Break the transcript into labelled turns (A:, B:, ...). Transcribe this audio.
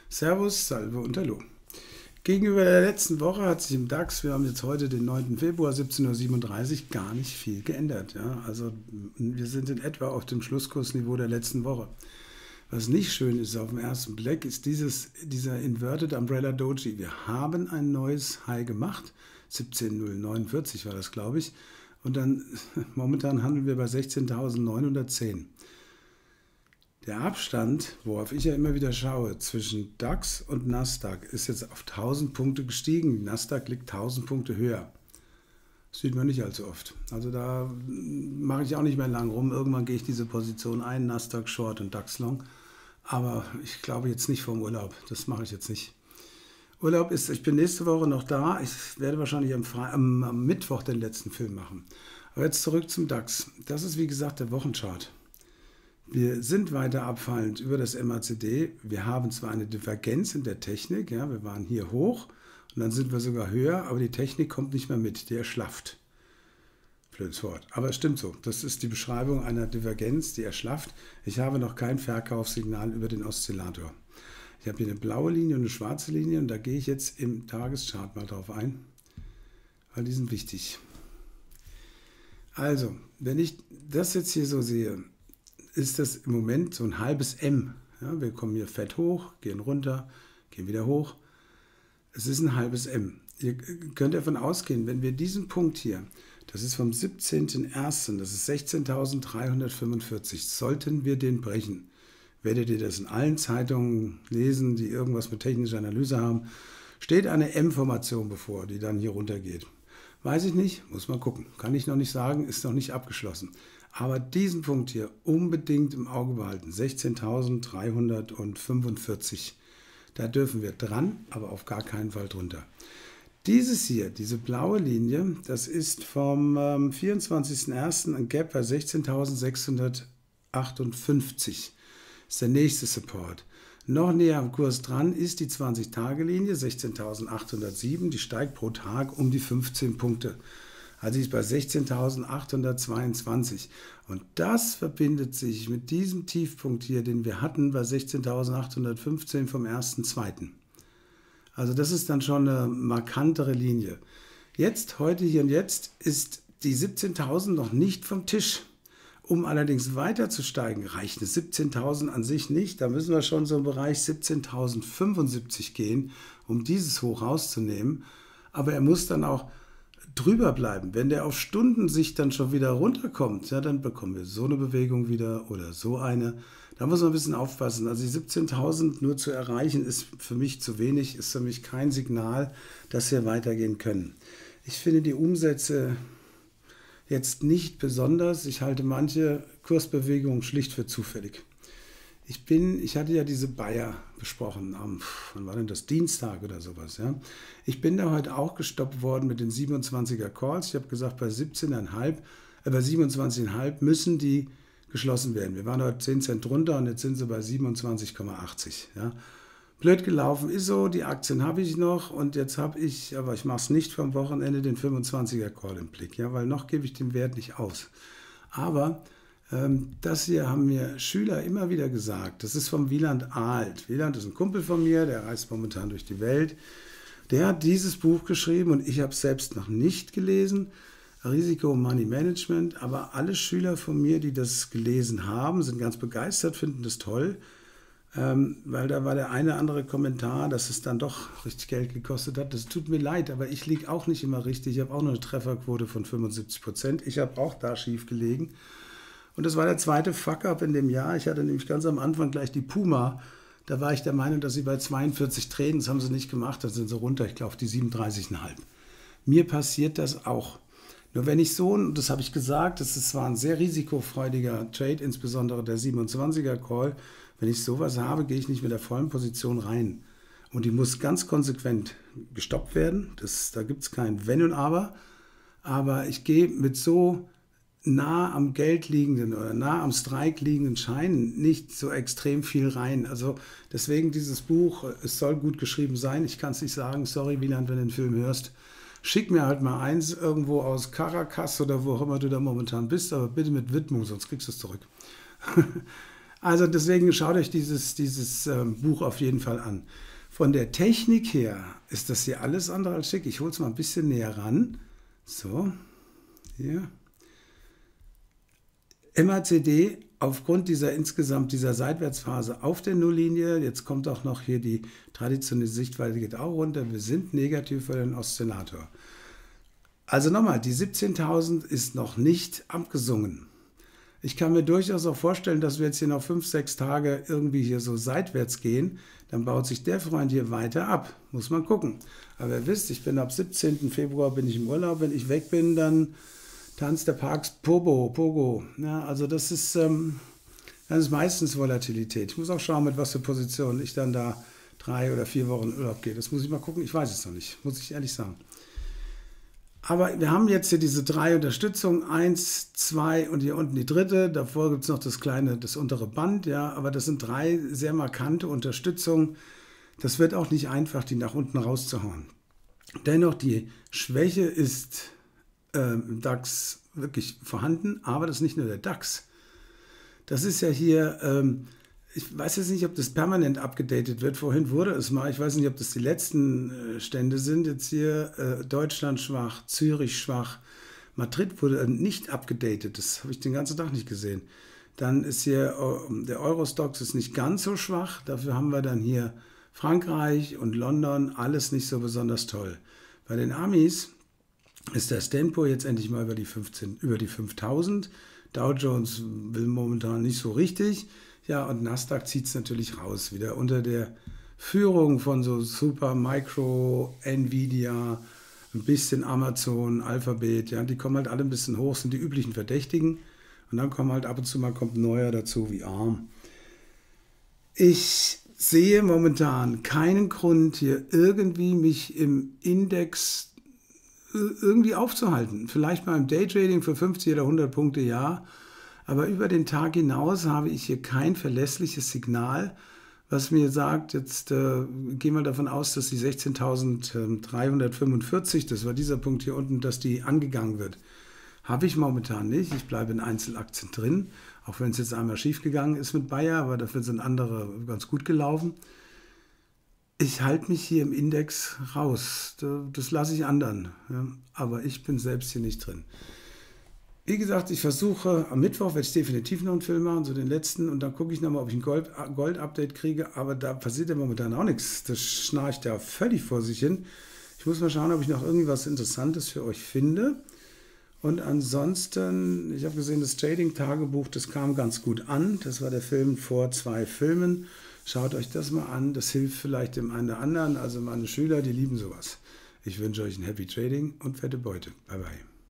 A: Servus, Salve und Hallo. Gegenüber der letzten Woche hat sich im DAX, wir haben jetzt heute den 9. Februar, 17:37 Uhr, gar nicht viel geändert. Ja? Also wir sind in etwa auf dem Schlusskursniveau der letzten Woche. Was nicht schön ist auf den ersten Blick, ist dieser Inverted Umbrella Doji. Wir haben ein neues High gemacht, 17:049 war das, glaube ich. Und dann momentan handeln wir bei 16.910. Der Abstand, worauf ich ja immer wieder schaue, zwischen DAX und Nasdaq ist jetzt auf 1000 Punkte gestiegen. Nasdaq liegt 1000 Punkte höher. Das sieht man nicht allzu oft. Also da mache ich auch nicht mehr lang rum. Irgendwann gehe ich diese Position ein, Nasdaq Short und DAX Long. Aber ich glaube jetzt nicht vom Urlaub. Das mache ich jetzt nicht. Urlaub ist, ich bin nächste Woche noch da. Ich werde wahrscheinlich am Mittwoch den letzten Film machen. Aber jetzt zurück zum DAX. Das ist wie gesagt der Wochenchart. Wir sind weiter abfallend über das MACD. Wir haben zwar eine Divergenz in der Technik, ja, wir waren hier hoch und dann sind wir sogar höher, aber die Technik kommt nicht mehr mit, die erschlafft. Blödes Wort, aber es stimmt so. Das ist die Beschreibung einer Divergenz, die erschlafft. Ich habe noch kein Verkaufssignal über den Oszillator. Ich habe hier eine blaue Linie und eine schwarze Linie und da gehe ich jetzt im Tageschart mal drauf ein, weil die sind wichtig. Also, wenn ich das jetzt hier so sehe, ist das im Moment so ein halbes M. Ja, wir kommen hier fett hoch, gehen runter, gehen wieder hoch. Es ist ein halbes M. Ihr könnt davon ausgehen, wenn wir diesen Punkt hier, das ist vom 17.01., das ist 16.345, sollten wir den brechen, werdet ihr das in allen Zeitungen lesen, die irgendwas mit technischer Analyse haben, steht eine M-Formation bevor, die dann hier runter geht. Weiß ich nicht, muss man gucken. Kann ich noch nicht sagen, ist noch nicht abgeschlossen. Aber diesen Punkt hier unbedingt im Auge behalten. 16.345. Da dürfen wir dran, aber auf gar keinen Fall drunter. Dieses hier, diese blaue Linie, das ist vom 24.01. ein Gap bei 16.658. Ist der nächste Support. Noch näher am Kurs dran ist die 20-Tage-Linie, 16.807. Die steigt pro Tag um die 15 Punkte. Also ist bei 16.822. Und das verbindet sich mit diesem Tiefpunkt hier, den wir hatten bei 16.815 vom 1.2. Also das ist dann schon eine markantere Linie. Jetzt, heute, hier und jetzt, ist die 17.000 noch nicht vom Tisch. Um allerdings weiter zu steigen, reicht eine 17.000 an sich nicht. Da müssen wir schon so im Bereich 17.075 gehen, um dieses Hoch rauszunehmen. Aber er muss dann auch drüber bleiben. Wenn der auf Stundensicht dann schon wieder runterkommt, ja, dann bekommen wir so eine Bewegung wieder oder so eine. Da muss man ein bisschen aufpassen. Also die 17.000 nur zu erreichen, ist für mich zu wenig, ist für mich kein Signal, dass wir weitergehen können. Ich finde die Umsätze jetzt nicht besonders. Ich halte manche Kursbewegungen schlicht für zufällig. Ich hatte ja diese Bayer besprochen, wann war denn das? Dienstag oder sowas. Ja? Ich bin da heute auch gestoppt worden mit den 27er Calls. Ich habe gesagt, bei 27,5 müssen die geschlossen werden. Wir waren heute 10 Cent drunter und jetzt sind sie bei 27,80. Ja? Blöd gelaufen ist so, die Aktien habe ich noch und jetzt habe ich, aber ich mache es nicht vom Wochenende, den 25er Call im Blick, ja? Weil noch gebe ich den Wert nicht aus. Aber das hier haben mir Schüler immer wieder gesagt. Das ist vom Wieland Alt. Wieland ist ein Kumpel von mir, der reist momentan durch die Welt. Der hat dieses Buch geschrieben und ich habe es selbst noch nicht gelesen. Risiko Money Management. Aber alle Schüler von mir, die das gelesen haben, sind ganz begeistert, finden das toll. Weil da war der eine oder andere Kommentar, dass es dann doch richtig Geld gekostet hat. Das tut mir leid, aber ich liege auch nicht immer richtig. Ich habe auch nur eine Trefferquote von 75%. Ich habe auch da schief gelegen. Und das war der zweite Fuck-up in dem Jahr. Ich hatte nämlich ganz am Anfang gleich die Puma. Da war ich der Meinung, dass sie bei 42 treten. Das haben sie nicht gemacht. Da sind sie runter, ich glaube, auf die 37,5. Mir passiert das auch. Nur wenn ich so, und das habe ich gesagt, das war ein sehr risikofreudiger Trade, insbesondere der 27er Call. Wenn ich sowas habe, gehe ich nicht mit der vollen Position rein. Und die muss ganz konsequent gestoppt werden. Da gibt es kein Wenn und Aber. Aber ich gehe mit so nah am Geld liegenden oder nah am Strike liegenden Scheinen nicht so extrem viel rein. Also deswegen dieses Buch, es soll gut geschrieben sein. Ich kann es nicht sagen, sorry Wieland, wenn du den Film hörst. Schick mir halt mal eins irgendwo aus Caracas oder wo auch immer du da momentan bist, aber bitte mit Widmung, sonst kriegst du es zurück. Also deswegen schaut euch dieses Buch auf jeden Fall an. Von der Technik her ist das hier alles andere als schick. Ich hole es mal ein bisschen näher ran. So, hier. MACD aufgrund dieser Seitwärtsphase auf der Nulllinie. Jetzt kommt auch noch hier die traditionelle Sichtweise, die geht auch runter. Wir sind negativ für den Oszillator. Also nochmal, die 17.000 ist noch nicht abgesungen. Ich kann mir durchaus auch vorstellen, dass wir jetzt hier noch 5, 6 Tage irgendwie hier so seitwärts gehen. Dann baut sich der Freund hier weiter ab. Muss man gucken. Aber ihr wisst, ich bin ab 17. Februar bin ich im Urlaub. Wenn ich weg bin, dann tanzt der Parks Pogo. Ja, also das ist meistens Volatilität. Ich muss auch schauen, mit was für Positionen ich dann da 3 oder 4 Wochen in Urlaub gehe. Das muss ich mal gucken. Ich weiß es noch nicht, muss ich ehrlich sagen. Aber wir haben jetzt hier diese 3 Unterstützungen, 1, 2 und hier unten die dritte. Davor gibt es noch das untere Band, ja, aber das sind 3 sehr markante Unterstützungen. Das wird auch nicht einfach, die nach unten rauszuhauen. Dennoch, die Schwäche ist im DAX wirklich vorhanden, aber das ist nicht nur der DAX. Das ist ja hier, ich weiß jetzt nicht, ob das permanent abgedatet wird. Vorhin wurde es mal. Ich weiß nicht, ob das die letzten Stände sind. Jetzt hier Deutschland schwach, Zürich schwach. Madrid wurde nicht abgedatet. Das habe ich den ganzen Tag nicht gesehen. Dann ist hier der Eurostoxx ist nicht ganz so schwach. Dafür haben wir dann hier Frankreich und London. Alles nicht so besonders toll. Bei den Amis ist das Tempo jetzt endlich mal über die 5.000. Dow Jones will momentan nicht so richtig. Ja, und Nasdaq zieht es natürlich raus, wieder unter der Führung von so Super, Micro, Nvidia, ein bisschen Amazon, Alphabet, ja, die kommen halt alle ein bisschen hoch, sind die üblichen Verdächtigen. Und dann kommen halt ab und zu mal kommt ein neuer dazu, wie ARM. Ich sehe momentan keinen Grund, hier irgendwie mich im Index irgendwie aufzuhalten. Vielleicht mal im Daytrading für 50 oder 100 Punkte, ja. Aber über den Tag hinaus habe ich hier kein verlässliches Signal, was mir sagt, jetzt gehen wir davon aus, dass die 16.345, das war dieser Punkt hier unten, dass die angegangen wird. Habe ich momentan nicht. Ich bleibe in Einzelaktien drin, auch wenn es jetzt einmal schief gegangen ist mit Bayer, aber dafür sind andere ganz gut gelaufen. Ich halte mich hier im Index raus. Das lasse ich anderen. Ja. Aber ich bin selbst hier nicht drin. Wie gesagt, ich versuche, am Mittwoch werde ich definitiv noch einen Film machen, so den letzten, und dann gucke ich nochmal, ob ich ein Gold-Update kriege, aber da passiert ja momentan auch nichts. Das schnarcht ja völlig vor sich hin. Ich muss mal schauen, ob ich noch irgendwie was Interessantes für euch finde. Und ansonsten, ich habe gesehen, das Trading-Tagebuch, das kam ganz gut an. Das war der Film vor 2 Filmen. Schaut euch das mal an, das hilft vielleicht dem einen oder anderen. Also meine Schüler, die lieben sowas. Ich wünsche euch ein Happy Trading und fette Beute. Bye bye.